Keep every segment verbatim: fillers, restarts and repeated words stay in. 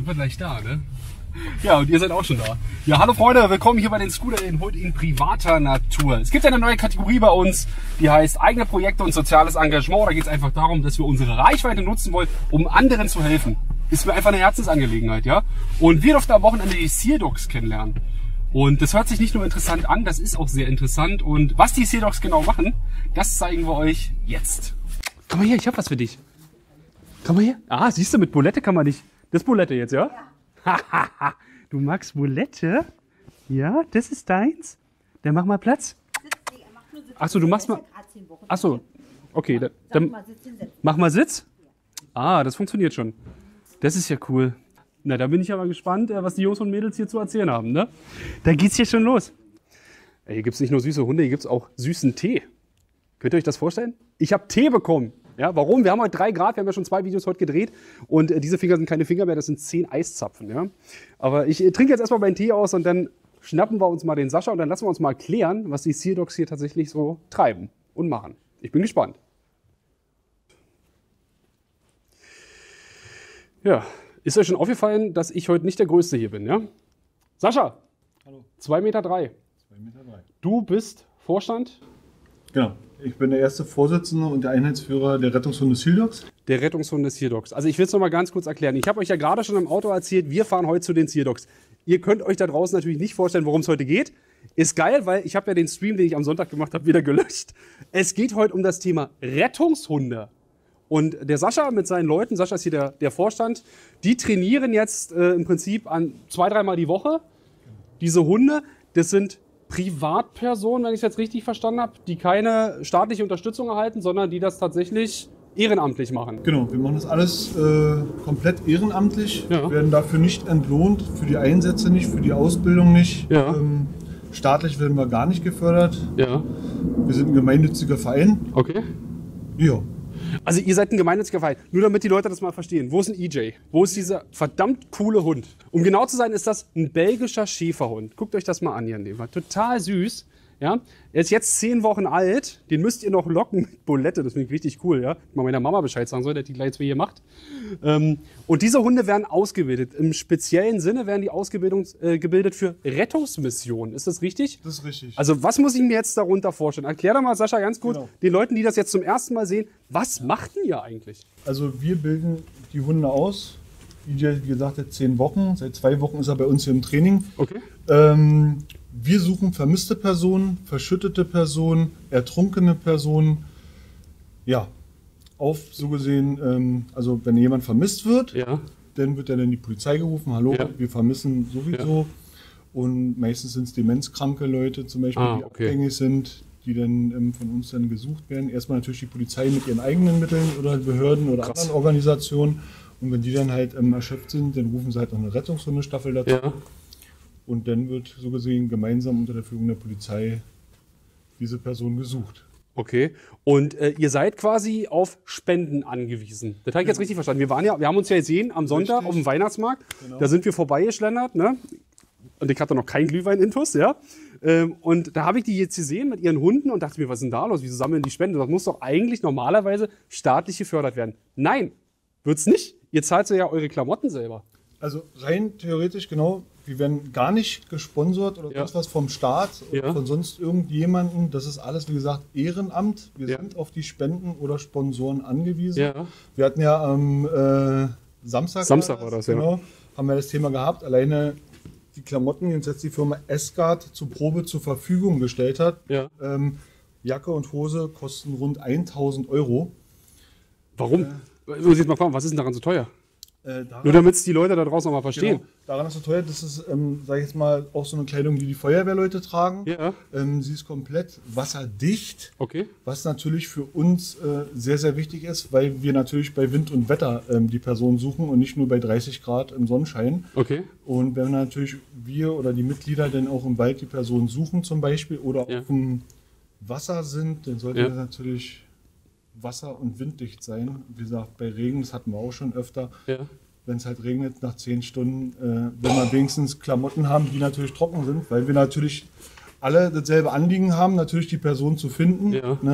sind wir gleich da, ne? Ja, und ihr seid auch schon da. Ja, hallo Freunde, willkommen hier bei den Scooterinnen, heute in privater Natur. Es gibt eine neue Kategorie bei uns, die heißt eigene Projekte und soziales Engagement. Da geht es einfach darum, dass wir unsere Reichweite nutzen wollen, um anderen zu helfen. Ist mir einfach eine Herzensangelegenheit, ja? Und wir durften am Wochenende die Sea Dogs kennenlernen. Und das hört sich nicht nur interessant an, das ist auch sehr interessant. Und was die Sea Dogs genau machen, das zeigen wir euch jetzt. Komm mal her, ich hab was für dich. Komm mal her. Ah, siehst du, mit Bulette kann man nicht. Das ist Bulette jetzt, ja? Ja. Du magst Bulette? Ja, das ist deins? Dann mach mal Platz. Achso, du machst mal... Achso, okay. Dann, dann mach mal Sitz. Ah, das funktioniert schon. Das ist ja cool. Na, da bin ich aber gespannt, was die Jungs und Mädels hier zu erzählen haben, ne? Da geht's hier schon los. Hier gibt es nicht nur süße Hunde, hier gibt es auch süßen Tee. Könnt ihr euch das vorstellen? Ich habe Tee bekommen. Ja, warum? Wir haben heute drei Grad, wir haben ja schon zwei Videos heute gedreht und äh, diese Finger sind keine Finger mehr, das sind zehn Eiszapfen. Ja? Aber ich äh, trinke jetzt erstmal meinen Tee aus und dann schnappen wir uns mal den Sascha und dann lassen wir uns mal klären, was die Sea Dogs hier tatsächlich so treiben und machen. Ich bin gespannt. Ja, ist euch schon aufgefallen, dass ich heute nicht der Größte hier bin, ja? Sascha, hallo. zwei Meter drei. zwei Meter drei. Du bist Vorstand? Genau. Ich bin der erste Vorsitzende und der Einheitsführer der Rettungshunde Sea Dogs. Der Rettungshunde Sea Dogs. Also ich will es noch mal ganz kurz erklären. Ich habe euch ja gerade schon im Auto erzählt, wir fahren heute zu den Sea Dogs. Ihr könnt euch da draußen natürlich nicht vorstellen, worum es heute geht. Ist geil, weil ich habe ja den Stream, den ich am Sonntag gemacht habe, wieder gelöscht. Es geht heute um das Thema Rettungshunde. Und der Sascha mit seinen Leuten, Sascha ist hier der, der Vorstand, die trainieren jetzt äh, im Prinzip an zwei, dreimal die Woche. Diese Hunde, das sind Privatpersonen, wenn ich es jetzt richtig verstanden habe, die keine staatliche Unterstützung erhalten, sondern die das tatsächlich ehrenamtlich machen. Genau, wir machen das alles äh, komplett ehrenamtlich, ja. Werden dafür nicht entlohnt, für die Einsätze nicht, für die Ausbildung nicht. Ja. Ähm, staatlich werden wir gar nicht gefördert. Ja. Wir sind ein gemeinnütziger Verein. Okay. Ja. Also ihr seid ein gemeinnütziger Verein. Nur damit die Leute das mal verstehen. Wo ist ein E J? Wo ist dieser verdammt coole Hund? Um genau zu sein, ist das ein belgischer Schäferhund. Guckt euch das mal an hier in dem Fall. Total süß. Ja? Er ist jetzt zehn Wochen alt. Den müsst ihr noch locken mit Bulette. Das finde ich richtig cool. Ja? Mal meiner Mama Bescheid sagen soll, der die gleich zwei hier macht. Ähm, und diese Hunde werden ausgebildet. Im speziellen Sinne werden die ausgebildet äh, gebildet für Rettungsmissionen. Ist das richtig? Das ist richtig. Also was muss ich mir jetzt darunter vorstellen? Erklär doch mal, Sascha, ganz gut, genau, den Leuten, die das jetzt zum ersten Mal sehen, was macht ihr eigentlich? Also wir bilden die Hunde aus. Wie gesagt, seit zehn Wochen. Seit zwei Wochen ist er bei uns hier im Training. Okay. Ähm, wir suchen vermisste Personen, verschüttete Personen, ertrunkene Personen. Ja, auf so gesehen, ähm, also wenn jemand vermisst wird, ja, dann wird er dann die Polizei gerufen. Hallo, ja, wir vermissen sowieso. Ja. Und meistens sind es demenzkranke Leute zum Beispiel, ah, okay, die abhängig sind, die dann ähm, von uns dann gesucht werden. Erstmal natürlich die Polizei mit ihren eigenen Mitteln oder Behörden oder Krass. anderen Organisationen. Und wenn die dann halt ähm, erschöpft sind, dann rufen sie halt noch eine Rettungshundestaffel dazu. Ja. Und dann wird so gesehen gemeinsam unter der Führung der Polizei diese Person gesucht. Okay. Und äh, ihr seid quasi auf Spenden angewiesen. Das habe ich jetzt richtig verstanden. Wir, waren ja, wir haben uns ja gesehen am Sonntag richtig auf dem Weihnachtsmarkt. Genau. Da sind wir vorbeigeschlendert, ne? Und ich hatte noch keinen Glühwein-Intus, ja. Ähm, und da habe ich die jetzt gesehen mit ihren Hunden und dachte mir, was ist denn da los? Wieso sammeln die Spenden? Das muss doch eigentlich normalerweise staatlich gefördert werden. Nein, wird's nicht. Ihr zahlt ja eure Klamotten selber. Also rein theoretisch, genau, wir werden gar nicht gesponsert oder ja. sonst was vom Staat oder ja. von sonst irgendjemandem. Das ist alles, wie gesagt, Ehrenamt. Wir ja. sind auf die Spenden oder Sponsoren angewiesen. Ja. Wir hatten ja am äh, Samstag, Samstag war das, genau, ja. haben wir das Thema gehabt. Alleine die Klamotten, die uns jetzt die Firma S-Guard zur Probe zur Verfügung gestellt hat. Ja. Ähm, Jacke und Hose kosten rund tausend Euro. Warum? Äh, Muss ich jetzt mal fragen, was ist denn daran so teuer? Äh, Nur damit es die Leute da draußen noch mal verstehen. Genau, daran ist so teuer, das ist, ähm, sage ich jetzt mal, auch so eine Kleidung, die die Feuerwehrleute tragen. Ja. Ähm, sie ist komplett wasserdicht, okay, was natürlich für uns äh, sehr, sehr wichtig ist, weil wir natürlich bei Wind und Wetter ähm, die Person suchen und nicht nur bei dreißig Grad im Sonnenschein. Okay. Und wenn natürlich wir oder die Mitglieder dann auch im Wald die Person suchen zum Beispiel oder ja. auf dem Wasser sind, dann sollte ja. das natürlich wasser- und winddicht sein. Wie gesagt, bei Regen, das hatten wir auch schon öfter. Ja. Wenn es halt regnet, nach zehn Stunden, äh, will man wenigstens Klamotten haben, die natürlich trocken sind, weil wir natürlich alle dasselbe Anliegen haben, natürlich die Person zu finden. Ja. Ne?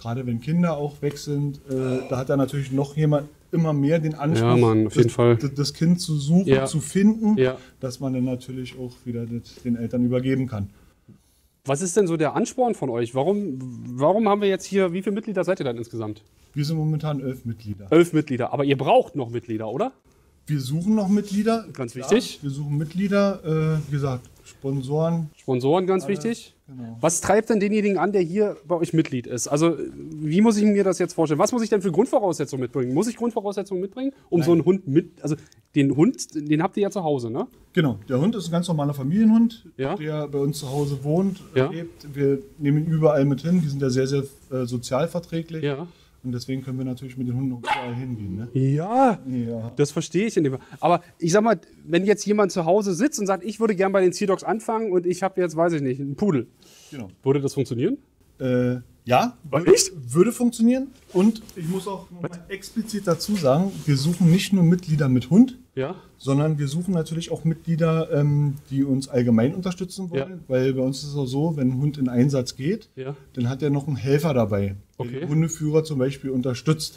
gerade wenn Kinder auch weg sind, äh, da hat er natürlich noch jemand immer mehr den Anspruch, ja, Mann, auf jeden das, Fall. das Kind zu suchen, ja. zu finden, ja. dass man dann natürlich auch wieder das den Eltern übergeben kann. Was ist denn so der Ansporn von euch? Warum, warum haben wir jetzt hier, wie viele Mitglieder seid ihr dann insgesamt? Wir sind momentan elf Mitglieder. Elf Mitglieder, aber ihr braucht noch Mitglieder, oder? Wir suchen noch Mitglieder. Ganz wichtig. Ja, wir suchen Mitglieder, äh, wie gesagt, Sponsoren. Sponsoren, ganz alle, wichtig. Genau. Was treibt denn denjenigen an, der hier bei euch Mitglied ist? Also, wie muss ich mir das jetzt vorstellen? Was muss ich denn für Grundvoraussetzungen mitbringen? Muss ich Grundvoraussetzungen mitbringen, um Nein. so einen Hund mit, also den Hund, den habt ihr ja zu Hause, ne? Genau, der Hund ist ein ganz normaler Familienhund, ja. der bei uns zu Hause wohnt, ja. lebt. Wir nehmen ihn überall mit hin, die sind ja sehr, sehr äh, sozialverträglich. Ja. Und deswegen können wir natürlich mit den Hunden überall hingehen. Ne? Ja, ja, das verstehe ich in dem Fall. Aber ich sag mal, wenn jetzt jemand zu Hause sitzt und sagt, ich würde gern bei den Sea Dogs anfangen und ich habe jetzt, weiß ich nicht, einen Pudel. Genau. Würde das funktionieren? Äh, ja, Echt? würde funktionieren. Und ich muss auch noch mal explizit dazu sagen, wir suchen nicht nur Mitglieder mit Hund, ja. sondern wir suchen natürlich auch Mitglieder, ähm, die uns allgemein unterstützen wollen. Ja. Weil bei uns ist es auch so, wenn ein Hund in Einsatz geht, ja. dann hat er noch einen Helfer dabei, der okay. den Hundeführer zum Beispiel unterstützt.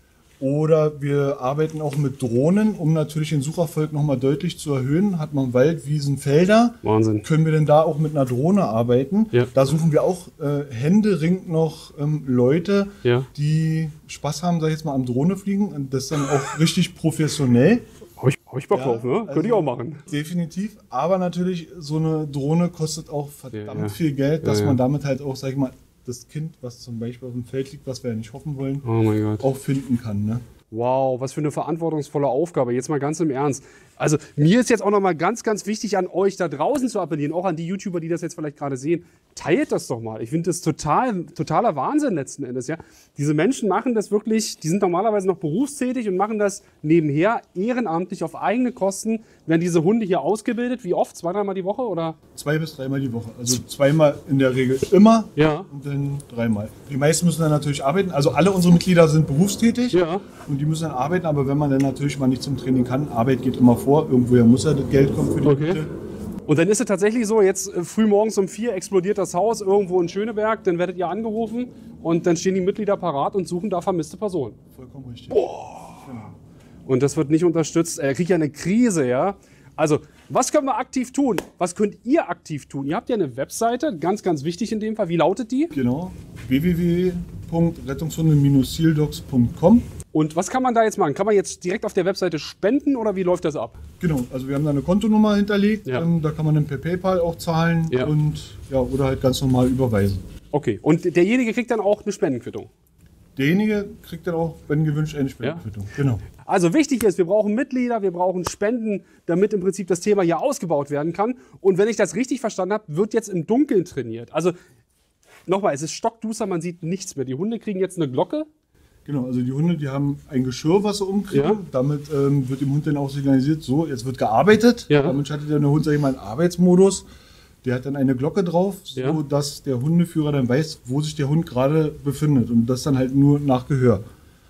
Oder wir arbeiten auch mit Drohnen, um natürlich den Sucherfolg nochmal deutlich zu erhöhen. Hat man Wald, Wiesen, Felder, Wahnsinn. Können wir denn da auch mit einer Drohne arbeiten? Ja. Da suchen wir auch äh, händeringend noch ähm, Leute, ja. die Spaß haben, sag ich jetzt mal, am Drohne fliegen. Und das dann auch richtig professionell. Habe ich, hab ich Bock drauf, ja, ne? Also könnte ich auch machen. Definitiv. Aber natürlich, so eine Drohne kostet auch verdammt ja, ja. viel Geld, dass ja, ja. man damit halt auch, sag ich mal, das Kind, was zum Beispiel auf dem Feld liegt, was wir ja nicht hoffen wollen, oh mein Gott. auch finden kann. Ne? Wow, was für eine verantwortungsvolle Aufgabe. Jetzt mal ganz im Ernst. Also mir ist jetzt auch noch mal ganz, ganz wichtig, an euch da draußen zu appellieren, auch an die YouTuber, die das jetzt vielleicht gerade sehen. Teilt das doch mal. Ich finde das total, totaler Wahnsinn letzten Endes. Ja? Diese Menschen machen das wirklich, die sind normalerweise noch berufstätig und machen das nebenher ehrenamtlich auf eigene Kosten. Werden diese Hunde hier ausgebildet? Wie oft? Zwei, dreimal die Woche? Oder? Zwei bis dreimal die Woche. Also zweimal in der Regel immer ja. und dann dreimal. Die meisten müssen dann natürlich arbeiten. Also alle unsere Mitglieder sind berufstätig ja. und die müssen dann arbeiten. Aber wenn man dann natürlich mal nicht zum Training kann, Arbeit geht immer vor. Irgendwoher muss ja das Geld kommen für die okay. Hunde. Und dann ist es tatsächlich so, jetzt äh, früh morgens um vier explodiert das Haus irgendwo in Schöneberg, dann werdet ihr angerufen und dann stehen die Mitglieder parat und suchen da vermisste Personen. Vollkommen richtig. Boah. Genau. Und das wird nicht unterstützt. Er kriegt ja eine Krise, ja. Also, was können wir aktiv tun? Was könnt ihr aktiv tun? Ihr habt ja eine Webseite, ganz, ganz wichtig in dem Fall. Wie lautet die? Genau, w w w punkt rettungshunde Bindestrich sealdogs punkt com. Und was kann man da jetzt machen? Kann man jetzt direkt auf der Webseite spenden oder wie läuft das ab? Genau, also wir haben da eine Kontonummer hinterlegt, ja. ähm, da kann man dann per PayPal auch zahlen ja. und ja, oder halt ganz normal überweisen. Okay, und derjenige kriegt dann auch eine Spendenquittung? Derjenige kriegt dann auch, wenn gewünscht, eine Spendenquittung. Ja. Genau. Also wichtig ist, wir brauchen Mitglieder, wir brauchen Spenden, damit im Prinzip das Thema hier ausgebaut werden kann. Und wenn ich das richtig verstanden habe, wird jetzt im Dunkeln trainiert. Also nochmal, es ist stockduster, man sieht nichts mehr. Die Hunde kriegen jetzt eine Glocke. Genau, also die Hunde, die haben ein Geschirr, was sie umkriegen. Ja. Damit ähm, wird dem Hund dann auch signalisiert, so, jetzt wird gearbeitet. Ja. Damit schaltet der Hund, sag ich mal, einen Arbeitsmodus. Der hat dann eine Glocke drauf, so ja. dass der Hundeführer dann weiß, wo sich der Hund gerade befindet. Und das dann halt nur nach Gehör.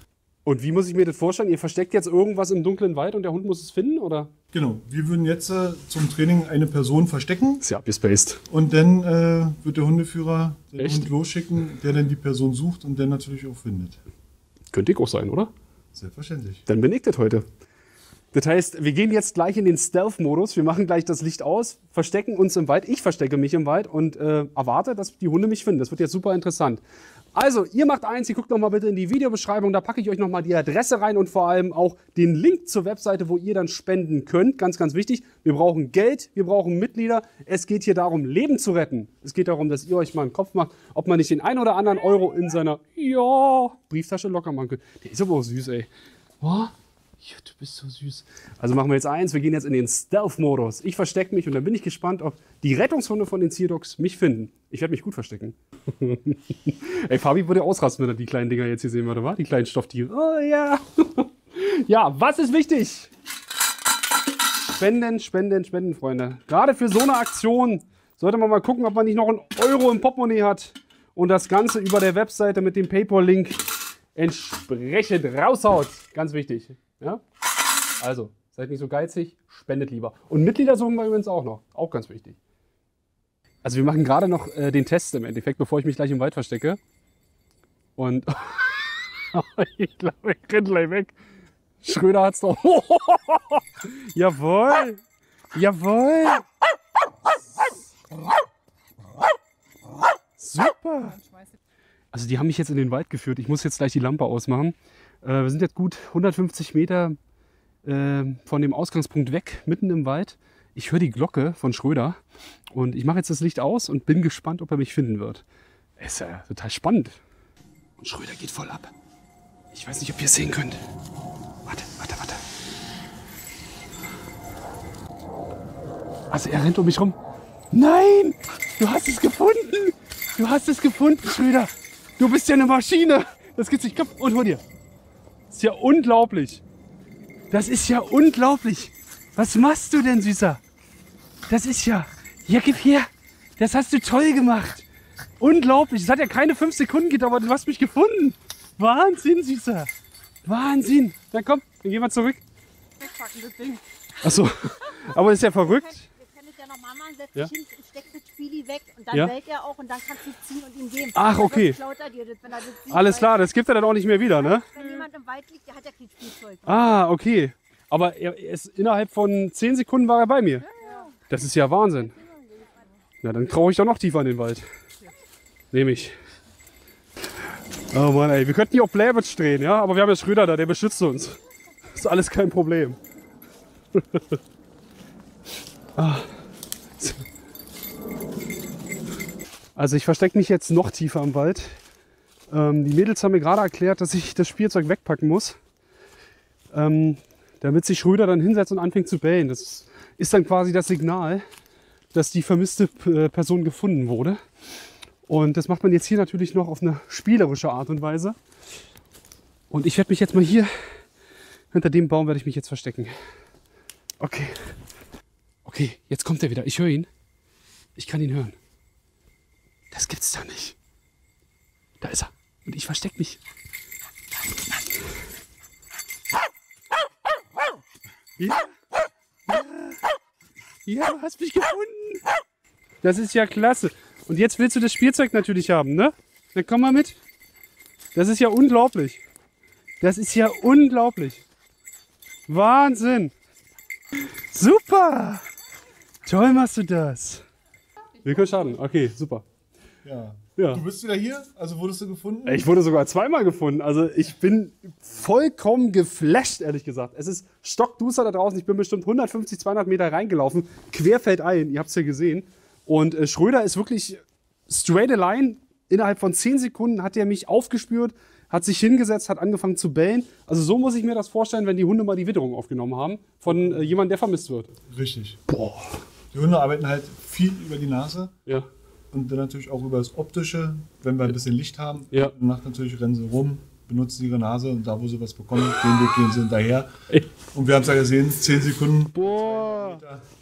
Und wie muss ich mir das vorstellen? Ihr versteckt jetzt irgendwas im dunklen Wald und der Hund muss es finden, oder? Genau, wir würden jetzt äh, zum Training eine Person verstecken. Ist ja abgespaced. Und dann äh, wird der Hundeführer den Echt? Hund losschicken, der dann die Person sucht und dann natürlich auch findet. Könnte ich auch sein, oder? Selbstverständlich. Dann bin ich das heute. Das heißt, wir gehen jetzt gleich in den Stealth-Modus. Wir machen gleich das Licht aus, verstecken uns im Wald. Ich verstecke mich im Wald und äh, erwarte, dass die Hunde mich finden. Das wird jetzt super interessant. Also, ihr macht eins, ihr guckt noch mal bitte in die Videobeschreibung. Da packe ich euch noch mal die Adresse rein und vor allem auch den Link zur Webseite, wo ihr dann spenden könnt. Ganz, ganz wichtig. Wir brauchen Geld, wir brauchen Mitglieder. Es geht hier darum, Leben zu retten. Es geht darum, dass ihr euch mal einen Kopf macht, ob man nicht den einen oder anderen Euro in seiner ja, Brieftasche locker machen könnt. Der ist aber auch süß, ey. Oh? Ja, du bist so süß. Also machen wir jetzt eins, wir gehen jetzt in den Stealth-Modus. Ich verstecke mich und dann bin ich gespannt, ob die Rettungshunde von den Sea Dogs mich finden. Ich werde mich gut verstecken. Ey, Fabi würde ausrasten, wenn er die kleinen Dinger jetzt hier sehen würde, wa? Die kleinen Stofftiere. Oh ja. Ja, was ist wichtig? Spenden, spenden, spenden, Freunde. Gerade für so eine Aktion sollte man mal gucken, ob man nicht noch einen Euro im Portemonnaie hat und das Ganze über der Webseite mit dem PayPal-Link entsprechend raushaut. Ganz wichtig. Ja? Also, seid nicht so geizig, spendet lieber. Und Mitglieder suchen wir übrigens auch noch. Auch ganz wichtig. Also wir machen gerade noch äh, den Test im Endeffekt, bevor ich mich gleich im Wald verstecke. Und ich glaube, ich renn gleich weg. Schröder hat's doch. Jawohl. Jawohl. Super. Also die haben mich jetzt in den Wald geführt. Ich muss jetzt gleich die Lampe ausmachen. Äh, wir sind jetzt gut hundertfünfzig Meter äh, von dem Ausgangspunkt weg, mitten im Wald. Ich höre die Glocke von Schröder und ich mache jetzt das Licht aus und bin gespannt, ob er mich finden wird. Ist ja total spannend. Und Schröder geht voll ab. Ich weiß nicht, ob ihr es sehen könnt. Warte, warte, warte. Also er rennt um mich rum. Nein! Du hast es gefunden! Du hast es gefunden, Schröder! Du bist ja eine Maschine! Das gibt's nicht. Komm und hol dir. Das ist ja unglaublich. Das ist ja unglaublich. Was machst du denn, Süßer? Das ist ja... Ja, gib her. Das hast du toll gemacht. Unglaublich. Es hat ja keine fünf Sekunden gedauert. Du hast mich gefunden. Wahnsinn, Süßer. Wahnsinn. Dann komm, dann gehen wir zurück. Wegpacken, das Ding. Achso. Aber ist ja verrückt. Wir können es ja nochmal machen. Setz Ja. dich hin und steck das Spieli weg. Und dann Ja. bellt er auch und dann kannst du ziehen und ihm geben. Ach, okay. Dann klaut er dir das, wenn er das sieht, Alles weil- klar, das gibt er dann auch nicht mehr wieder, ne? Wenn jemand im Wald liegt, der hat ja kein Spielzeug. Ah, okay. Aber er er ist innerhalb von zehn Sekunden war er bei mir. Das ist ja Wahnsinn. Na, dann traue ich doch noch tiefer in den Wald. Nehme ich. Oh Mann, ey. Wir könnten hier auch Blair Witch drehen, ja? Aber wir haben ja Schröder da, der beschützt uns. Ist alles kein Problem. Ah. Also ich verstecke mich jetzt noch tiefer im Wald. Ähm, die Mädels haben mir gerade erklärt, dass ich das Spielzeug wegpacken muss. Ähm, damit sich Schröder dann hinsetzt und anfängt zu bellen. Das ist dann quasi das Signal, dass die vermisste P- Person gefunden wurde. Und das macht man jetzt hier natürlich noch auf eine spielerische Art und Weise. Und ich werde mich jetzt mal hier, hinter dem Baum werde ich mich jetzt verstecken. Okay. Okay, jetzt kommt er wieder. Ich höre ihn. Ich kann ihn hören. Das gibt's doch nicht. Da ist er. Und ich verstecke mich. Ja. Ja. Ja, du hast mich gefunden. Das ist ja klasse. Und jetzt willst du das Spielzeug natürlich haben, ne? Dann komm mal mit. Das ist ja unglaublich. Das ist ja unglaublich. Wahnsinn. Super. Toll machst du das. Wir können starten. Okay, super. Ja. Ja. Du bist wieder hier? Also wurdest du gefunden? Ich wurde sogar zweimal gefunden. Also ich bin vollkommen geflasht, ehrlich gesagt. Es ist stockduster da draußen. Ich bin bestimmt hundertfünfzig, zweihundert Meter reingelaufen. Querfeldein, ihr habt es ja gesehen. Und äh, Schröder ist wirklich straight line. Innerhalb von zehn Sekunden hat er mich aufgespürt, hat sich hingesetzt, hat angefangen zu bellen. Also so muss ich mir das vorstellen, wenn die Hunde mal die Witterung aufgenommen haben. Von äh, jemandem, der vermisst wird. Richtig. Boah. Die Hunde arbeiten halt viel über die Nase. Ja. Und dann natürlich auch über das Optische, wenn wir ein bisschen Licht haben. Ja. Danach natürlich rennen sie rum, benutzen ihre Nase und da, wo sie was bekommen, den Weg gehen sie hinterher. Ey. Und wir haben es ja gesehen, zehn Sekunden, Boah.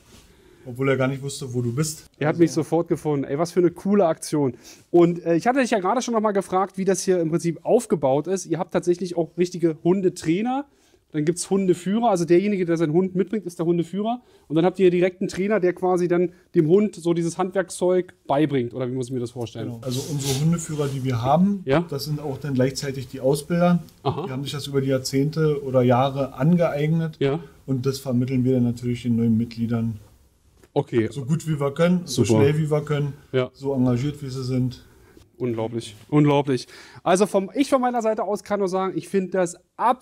obwohl er gar nicht wusste, wo du bist. Er hat mich sofort gefunden. Ey, was für eine coole Aktion. Und äh, ich hatte dich ja gerade schon noch mal gefragt, wie das hier im Prinzip aufgebaut ist. Ihr habt tatsächlich auch richtige Hundetrainer. Dann gibt es Hundeführer. Also derjenige, der seinen Hund mitbringt, ist der Hundeführer. Und dann habt ihr direkt einen Trainer, der quasi dann dem Hund so dieses Handwerkszeug beibringt. Oder wie muss ich mir das vorstellen? Genau. Also unsere Hundeführer, die wir haben, Ja. das sind auch dann gleichzeitig die Ausbilder. Aha. Die haben sich das über die Jahrzehnte oder Jahre angeeignet. Ja. Und das vermitteln wir dann natürlich den neuen Mitgliedern Okay. so gut wie wir können, so Super. schnell wie wir können, Ja. so engagiert wie sie sind. Unglaublich, unglaublich. Also vom, ich von meiner Seite aus kann nur sagen, ich finde das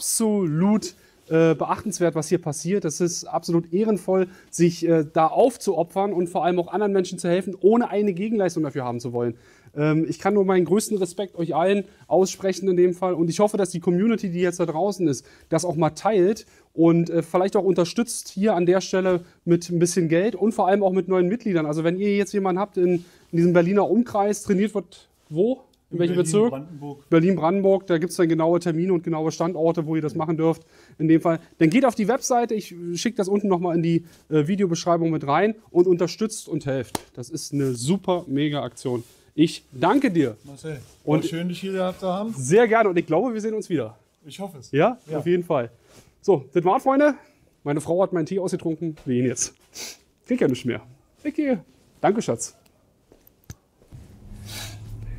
absolut äh, beachtenswert, was hier passiert. Das ist absolut ehrenvoll, sich äh, da aufzuopfern und vor allem auch anderen Menschen zu helfen, ohne eine Gegenleistung dafür haben zu wollen. Ähm, ich kann nur meinen größten Respekt euch allen aussprechen in dem Fall und ich hoffe, dass die Community, die jetzt da draußen ist, das auch mal teilt und äh, vielleicht auch unterstützt hier an der Stelle mit ein bisschen Geld und vor allem auch mit neuen Mitgliedern. Also wenn ihr jetzt jemanden habt in, in diesem Berliner Umkreis, trainiert wird wo? In welchem Bezirk? Brandenburg. Berlin-Brandenburg, da gibt es dann genaue Termine und genaue Standorte, wo ihr das machen dürft. In dem Fall. Dann geht auf die Webseite, ich schicke das unten nochmal in die äh, Videobeschreibung mit rein und unterstützt und helft. Das ist eine super, mega Aktion. Ich danke dir. Marcel, Und- und schön, dich hier gehabt zu haben. Sehr gerne und ich glaube, wir sehen uns wieder. Ich hoffe es. Ja? Ja. Auf jeden Fall. So, das war's, Freunde. Meine Frau hat meinen Tee ausgetrunken. Wir gehen jetzt. Krieg ja nicht mehr. Ich gehe. Danke, Schatz.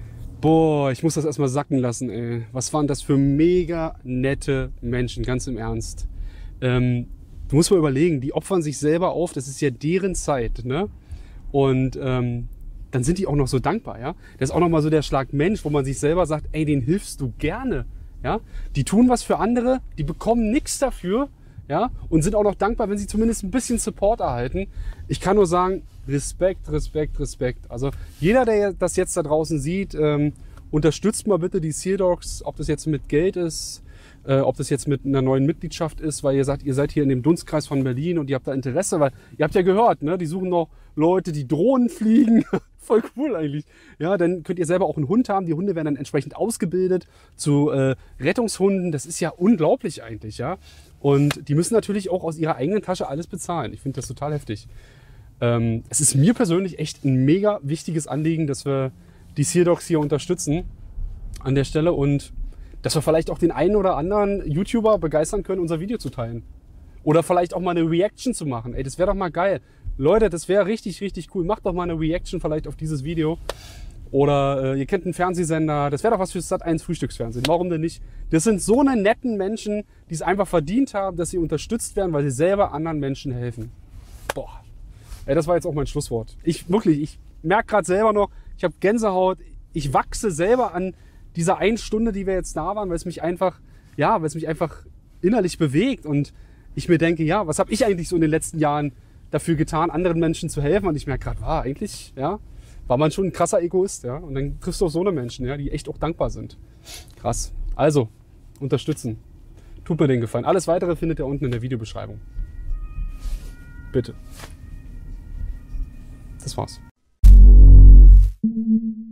Boah, ich muss das erstmal sacken lassen, ey. Was waren das für mega nette Menschen, ganz im Ernst. Ähm, du musst mal überlegen, die opfern sich selber auf, das ist ja deren Zeit, ne? Und ähm, dann sind die auch noch so dankbar, ja? Das ist auch nochmal so der Schlag Mensch, wo man sich selber sagt, ey, den hilfst du gerne, ja? Die tun was für andere, die bekommen nichts dafür, ja? Und sind auch noch dankbar, wenn sie zumindest ein bisschen Support erhalten. Ich kann nur sagen, Respekt, Respekt, Respekt. Also jeder, der das jetzt da draußen sieht, ähm, unterstützt mal bitte die Seal Dogs, ob das jetzt mit Geld ist, äh, ob das jetzt mit einer neuen Mitgliedschaft ist, weil ihr sagt, ihr seid hier in dem Dunstkreis von Berlin und ihr habt da Interesse, weil ihr habt ja gehört, ne, die suchen noch Leute, die Drohnen fliegen. Voll cool eigentlich. Ja, dann könnt ihr selber auch einen Hund haben. Die Hunde werden dann entsprechend ausgebildet zu äh, Rettungshunden. Das ist ja unglaublich eigentlich, ja. Und die müssen natürlich auch aus ihrer eigenen Tasche alles bezahlen. Ich finde das total heftig. Ähm, es ist mir persönlich echt ein mega wichtiges Anliegen, dass wir die Seal Dogs hier unterstützen an der Stelle und dass wir vielleicht auch den einen oder anderen YouTuber begeistern können, unser Video zu teilen. Oder vielleicht auch mal eine Reaction zu machen. Ey, das wäre doch mal geil. Leute, das wäre richtig, richtig cool. Macht doch mal eine Reaction vielleicht auf dieses Video. Oder äh, ihr kennt einen Fernsehsender. Das wäre doch was für Sat eins Frühstücksfernsehen. Warum denn nicht? Das sind so eine netten Menschen, die es einfach verdient haben, dass sie unterstützt werden, weil sie selber anderen Menschen helfen. Boah. Ey, das war jetzt auch mein Schlusswort. Ich wirklich, ich merke gerade selber noch, ich habe Gänsehaut. Ich wachse selber an dieser einen Stunde, die wir jetzt da waren, weil es mich einfach, ja, weil es mich einfach innerlich bewegt und ich mir denke, ja, was habe ich eigentlich so in den letzten Jahren dafür getan, anderen Menschen zu helfen? Und ich merke gerade, war eigentlich, ja, war man schon ein krasser Egoist, ja. Und dann triffst du auch so eine Menschen, ja, die echt auch dankbar sind. Krass. Also, unterstützen. Tut mir den Gefallen. Alles Weitere findet ihr unten in der Videobeschreibung. Bitte. Das war's.